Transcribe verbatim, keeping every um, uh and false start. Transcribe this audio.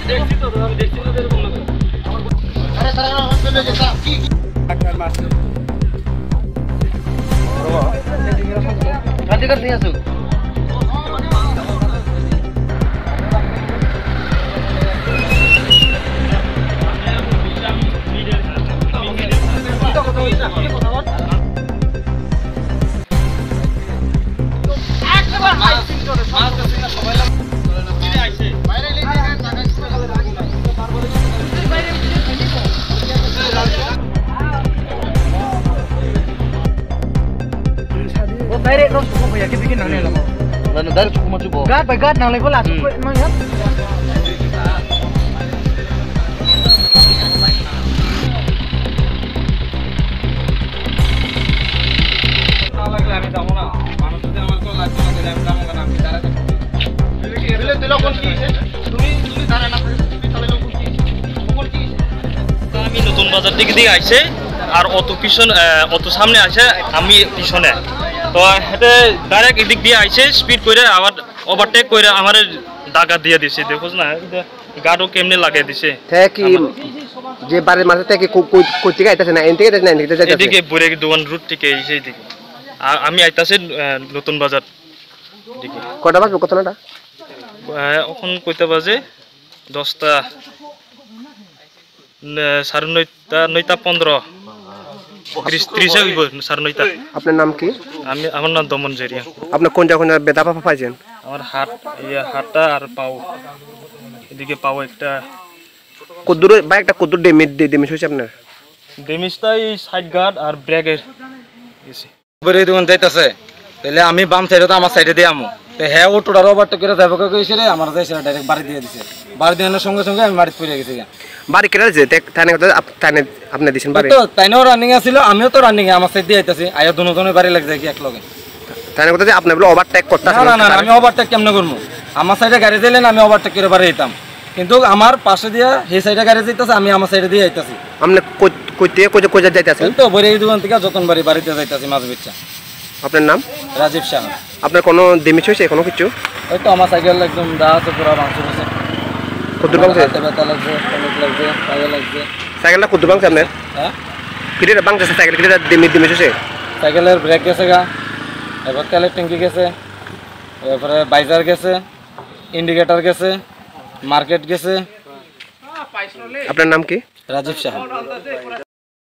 দেখছি তো আমি দেখছি তো এরকম না আরে তারা চলে যেতা কি ডাক্তার মাছ বাবা কাটি কাটি নিয়ে আসো Direct terus cukup ya, kita bikin nangis lah mau. Dan dari cukup mau cukup. Gad, baik gad nangis pula cukup emang ya. Kalau kami tahu na, manusia itu manusia lagi nak dalam dalam kan kami cara tu. Bila tu lakukan sih, tumi tumi cara nak kita lakukan sih, lakukan sih. Kami nutun bazar dik dik aise, আর অত পিছন অত সামনে আসে আমি পিছনে তো হেঁটে direct এদিক দিয়ে আইছে স্পিড করে আবার ওভারটেক করে আমার দাগা দিয়ে দিছে দেখোস না গাড়ো কেমনে লাগিয়ে দিছে কি যে বাড়ির মাঝে থেকে কই থেকে আইতাছে না এদিকে আইতাছে না এদিকে যাইতাছে এদিকে বুড়ে দোকান রুট থেকে এই দিকে আর আমি আইতাছে নতুন বাজার দিকে কটা বাজে কতটা এখন কয়টা বাজে দশটা সাড়ে নয়টা নয়টা পনেরো আপনার নাম কি? আমি আমার নাম দমন জেরিয়া। আপনি কোন জায়গা ব্যথা পাইছেন? আমার হাত এই হাতটা আর পাও এদিকে পাও একটা কদ্দুর বাইকটা কদ্দুর ড্যামেজ ড্যামেজ হইছে আপনার? ড্যামেজটা এই সাইড গার্ড আর ব্রেকের গেছে। বরে দোকান যাইতাছে তাহলে আমি বাম সাইডে তো আমার সাইডে দিয়ে আমু তো হ্যাঁ ও টোটার ওভারটেক করে যাবে কইছে রে আমার যাইছে ডাইরেক্ট বাড়ি দিয়ে দিছে বাড়ি দেওয়ার সঙ্গে সঙ্গে আমি বাড়ি পড়ে গেছি বাড়ি কেটে যে তাইনে তাইনে আপনি দিছেন বাড়ি তো তাইনেও রানিং আছিল আমিও তো রানিং এ আমার সাইড দিয়ে আইতাছি আয়া দুজনের বাড়ি লাগ যায় কি এক লগে তাইনে কথা যে আপনি বলে ওভারটেক করতেছেন না না না আমি ওভারটেক কেমনে করব আমার সাইডে গাড়ি দিলেন আমি ওভারটেক করে বাড়ি যেতাম কিন্তু আমার পাশে দিয়া এই সাইডে গাড়ি যাইতাছে আমি আমার সাইডে দিয়ে আইতাছি আপনি কইতে কই কই যাইতাছেন তো বরে এই দোকান থেকে যতন বাড়ি বাড়িতে যাইতাছি মাছ বেচা আপনার নাম? রাজীব শাহ। আপনার কোনো ড্যামেজ হইছে কোনো কিছু? ওই তো আমার সাইকেল একদম দা আছে পুরো ভাঙচুর হইছে কদ্দুর ভাঙছে? ব্যথা লাগছে কলক লাগছে পায়ে লাগছে সাইকেলটা কদ্দুর ভাঙছে আপনার? হ্যাঁ কিটা ভাঙছে সাইকেল কিটা ড্যামেজ ড্যামেজ হইছে? সাইকেলের ব্রেক গেছে গা এবার তেলের ট্যাঙ্কি গেছে এরপরে বাইজার গেছে ইন্ডিকেটর গেছে মার্কেট গেছে। আপনার নাম কি? রাজীব শাহ।